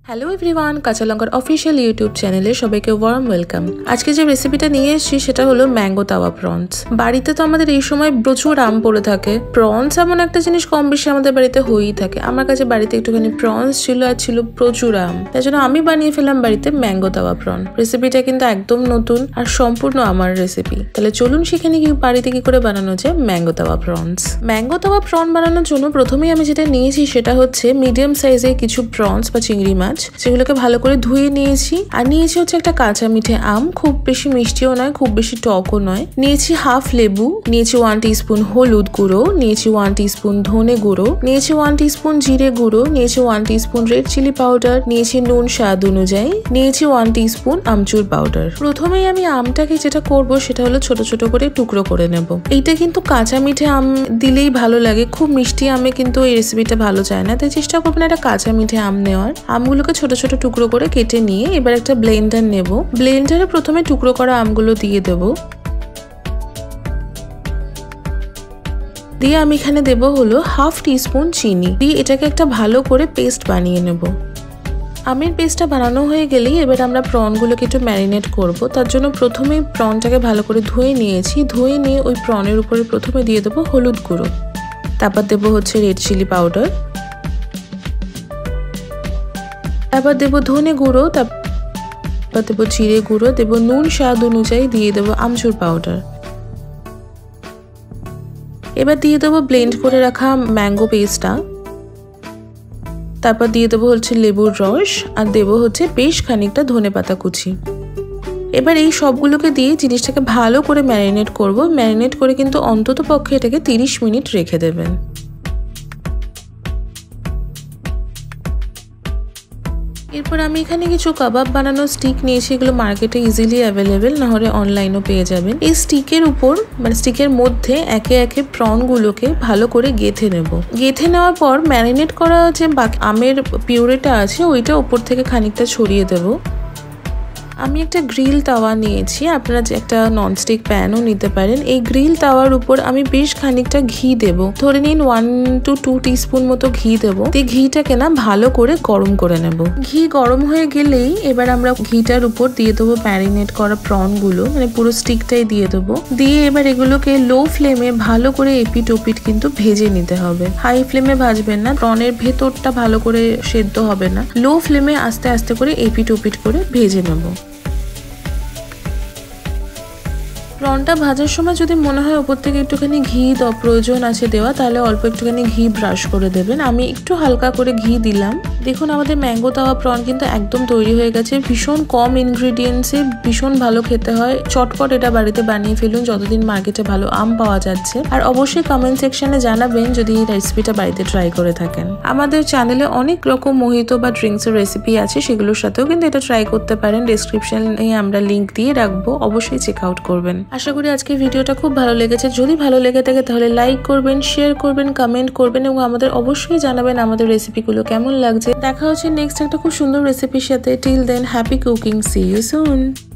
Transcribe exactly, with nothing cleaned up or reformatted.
Hello everyone, কাঁচা লঙ্কার official YouTube চ্যানেলে সবাইকে ওয়ার্ম ওয়েলকাম। আজকে যে রেসিপিটা নিয়ে এসেছি সেটা হলো ম্যাঙ্গো তাওয়া প্রনস। বাড়িতে তো আমাদের এই সময় প্রচুর আম পড়ে থাকে। প্রনস এমন একটা জিনিস কম বেশি আমাদের বাড়িতে হয়েই থাকে। আমার কাছে বাড়িতে একটুখানি প্রনস ছিল আর ছিল প্রচুর আম, তাই জন্য আমি বানিয়ে ফেললাম বাড়িতে ম্যাঙ্গো তাওয়া প্রন। রেসিপিটা কিন্তু একদম নতুন আর সম্পূর্ণ আমার রেসিপি। তাহলে চলুন সেখানে কি বাড়িতে কি করে বানানো যায় ম্যাঙ্গো তাওয়া প্রনস। ম্যাঙ্গো তাওয়া প্রন বানানোর জন্য প্রথমেই আমি যেটা নিয়েছি সেটা হচ্ছে মিডিয়াম সাইজের কিছু প্রনস বা চিংড়ি মাছ, সেগুলোকে ভালো করে ধুয়ে নিয়েছি। আর নিয়েছি হচ্ছে একটা কাঁচা মিঠে আম, খুব বেশি মিষ্টিও নয় খুব বেশি টকও নয়। নিয়েছি হাফ লেবু, নিয়েছি ওয়ান টিস্পুন হলুদ গুঁড়ো, নিয়েছি ওয়ান টিস্পুন ধনে গুঁড়ো, নিয়েছি ওয়ান টিস্পুন জিরে গুঁড়ো, নিয়েছি one teaspoon red chilli powder, নিয়েছি নুন স্বাদ অনুযায়ী, নিয়েছি ওয়ান টিস্পুন আমচুর পাউডার। প্রথমেই আমি আমটাকে যেটা করব সেটা হলো ছোট ছোট করে টুকরো করে নেব। এইটা কিন্তু কাঁচা মিঠে আম দিলেই ভালো লাগে, খুব মিষ্টি আমে কিন্তু এই রেসিপিটা ভালো চায় না, তাই চেষ্টা করবেন একটা কাঁচা মিঠে আম নেওয়ার। আমগুলোকে ছোট ছোট টুকরো করে কেটে নিয়ে এবার একটা ব্লেন্ডার নেব। ব্লেন্ডারে প্রথমে টুকরো করা আমগুলো দিয়ে দেব। দিয়ে আমি এখানে দেব হলো হাফ টিস্পুন চিনি, দিয়ে এটাকে একটা ভালো করে পেস্ট বানিয়ে নেব। আমের পেস্টটা বানানো হয়ে গেলেই এবার আমরা প্রনগুলোকে একটু ম্যারিনেট করব। তার জন্য প্রথমে প্রনটাকে ভালো করে ধুয়ে নিয়েছি। ধুয়ে নিয়ে ওই প্রনের উপরে প্রথমে দিয়ে দেবো হলুদ গুঁড়ো, তারপর দেবো হচ্ছে রেড চিলি পাউডার, তারপর দেবো ধনে গুঁড়ো, তারপর দেবো জিরে গুঁড়ো, দেবো নুন স্বাদ অনুযায়ী, দিয়ে দেবো আমচুর পাউডার। এবার দিয়ে দেবো ব্লেন্ড করে রাখা ম্যাঙ্গো পেস্টটা, তারপর দিয়ে দেবো হচ্ছে লেবুর রস, আর দেবো হচ্ছে বেশ খানিকটা ধনে পাতা কুচি। এবার এই সবগুলোকে দিয়ে জিনিসটাকে ভালো করে ম্যারিনেট করব। ম্যারিনেট করে কিন্তু অন্তত পক্ষে এটাকে তিরিশ মিনিট রেখে দেবেন। এরপর আমি এখানে কিছু কাবাব বানানোর স্টিক নিয়েছি, এগুলো মার্কেটে ইজিলি অ্যাভেলেবেল, না হলে অনলাইনও পেয়ে যাবেন। এই স্টিকের উপর মানে স্টিকের মধ্যে একে একে প্রনগুলোকে ভালো করে গেঁথে নেব। গেঁথে নেওয়ার পর ম্যারিনেট করা যে বাকি আমের পিউরেটা আছে ওইটা উপর থেকে খানিকটা ছড়িয়ে দেবো। আমি একটা গ্রিল তাওয়া নিয়েছি, আপনারা যে একটা ননস্টিক প্যানও নিতে পারেন। এই গ্রিল তাওয়ার উপর আমি বেশ খানিকটা ঘি দেব, ধরে নিন ওয়ান টু টু টিস্পুন মতো ঘি দেবো। এই ঘিটাকে না ভালো করে গরম করে নেব। ঘি গরম হয়ে গেলেই এবার আমরা ঘিটার উপর দিয়ে দেবো ম্যারিনেট করা প্রনগুলো, মানে পুরো স্টিকটাই দিয়ে দেবো। দিয়ে এবার এগুলোকে লো ফ্লেমে ভালো করে এপিট ওপিট কিন্তু ভেজে নিতে হবে। হাই ফ্লেমে ভাজবেন না, প্রনের ভেতরটা ভালো করে সেদ্ধ হবে না। লো ফ্লেমে আস্তে আস্তে করে এপিট ওপিট করে ভেজে নেব। প্রনটা ভাজার সময় যদি মনে হয় ওপর থেকে একটুখানি ঘি প্রয়োজন আছে দেওয়া, তাহলে অল্প একটুখানি ঘি ব্রাশ করে দেবেন। আমি একটু হালকা করে ঘি দিলাম। দেখুন আমাদের ম্যাঙ্গো তাওয়া প্রন কিন্তু একদম তৈরি হয়ে গেছে। ভীষণ কম ইনগ্রিডিয়েন্টসে ভীষণ ভালো খেতে হয়। চটপট এটা বাড়িতে বানিয়ে ফেলুন যতদিন মার্কেটে ভালো আম পাওয়া যাচ্ছে। আর অবশ্যই কমেন্ট সেকশনে জানাবেন যদি এই রেসিপিটা বাড়িতে ট্রাই করে থাকেন। আমাদের চ্যানেলে অনেক রকম মহিতো বা ড্রিঙ্কসের রেসিপি আছে, সেগুলোর সাথেও কিন্তু এটা ট্রাই করতে পারেন। ডেসক্রিপশনে আমরা লিঙ্ক দিয়ে রাখবো, অবশ্যই চেক আউট করবেন। আশা করি আজকে ভিডিওটা খুব ভালো লেগেছে। যদি ভালো লেগে থাকে তাহলে লাইক করবেন, শেয়ার করবেন, কমেন্ট করবেন এবং আমাদের অবশ্যই জানাবেন আমাদের রেসিপিগুলো কেমন লাগছে। দেখা হচ্ছে নেক্সট একটা খুব সুন্দর রেসিপির সাথে। Till then happy cooking, see you soon.